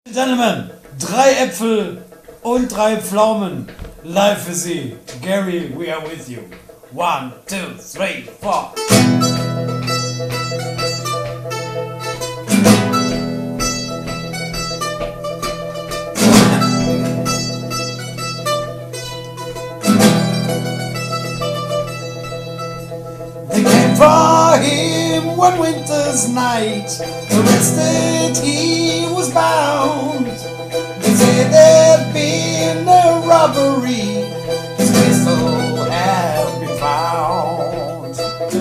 Gentlemen, 3 Äpfel und 3 Pflaumen. Live für Sie. Gary, we are with you. 1, 2, 3, 4. They came for him one winter's night, arrested he was bound. They said there'd been a robbery, his pistol had been found.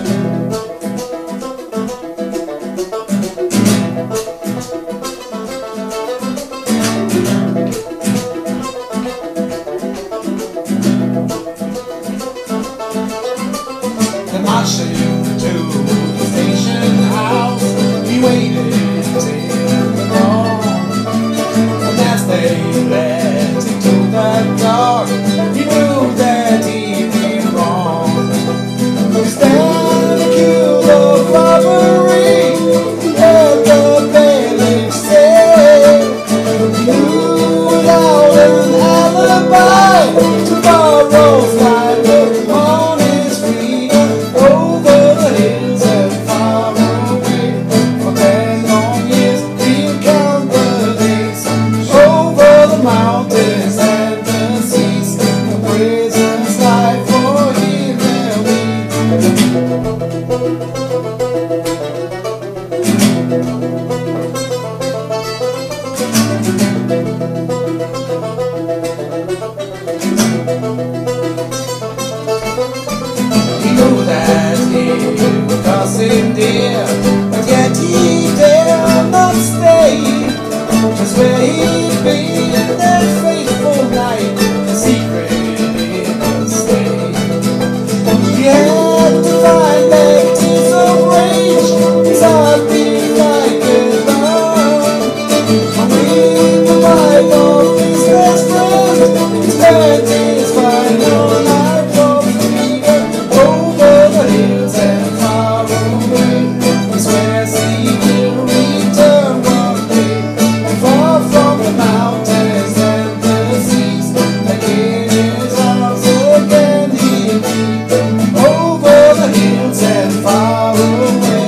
They marched him to the station house, he waited till dawn. And as they led him to the dark, he knew that he'd been wrong. He stand accused of robbery, he heard the bailiff say. He knew without an alibi, tomorrow's life looked on his freedom. Over the hills and far away, for 10 long years he'll count the days. Over the mountains and the seas, the prison's life for him will be. He knew that it would cost him dear, but yet he dare not stay. Just where he'd been that fateful night, a secret in the state. He had to find back tears of rage, his heart beat like a drum. With the life of his best friend, he spent his final night of freedom. Over the hills and far away, he swears he will return one day. And far from the mountains and the seas, like in his arms again he'll be. Over the hills and far away.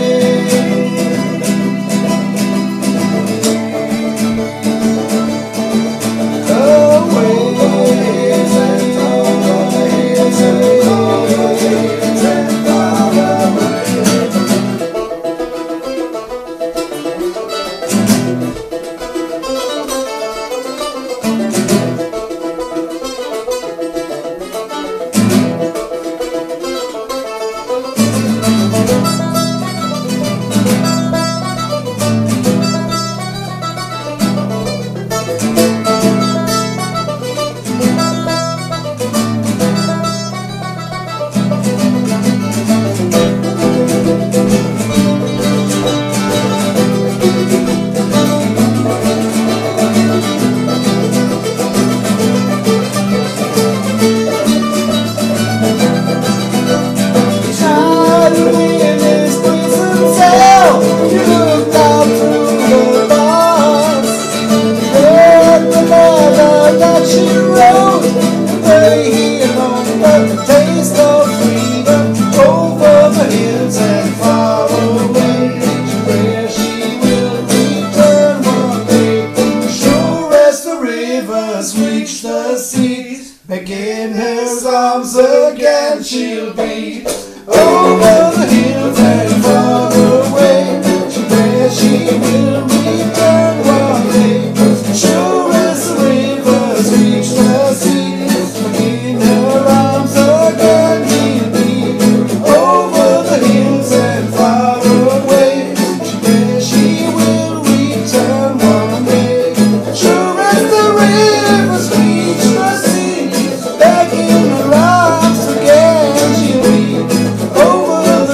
Reach the seas, back in his arms again she'll be. Over the hills and far away, she prays she will return one day. Sure as the rivers reach the seas, back in her arms again he'll be. Over the hills and far away, she prays she will return one day. Sure as the rivers reach the sea, back in her arms again she'll be. Over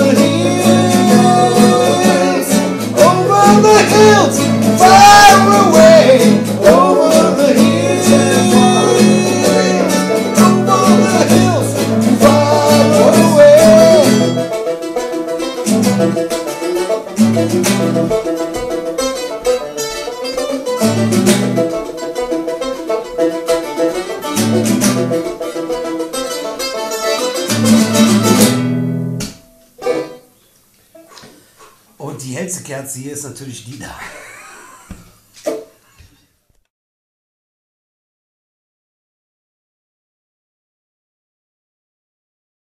Und die hellste Kerze hier ist natürlich die da.